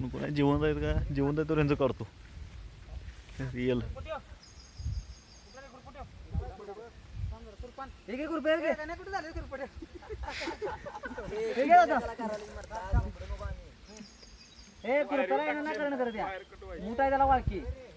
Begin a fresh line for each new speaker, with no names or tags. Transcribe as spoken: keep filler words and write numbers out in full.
कोण कोण आहे जिवंत आहेत का जिवंत आहे तर यांचं काढतो रिअल
त्याला वाळकी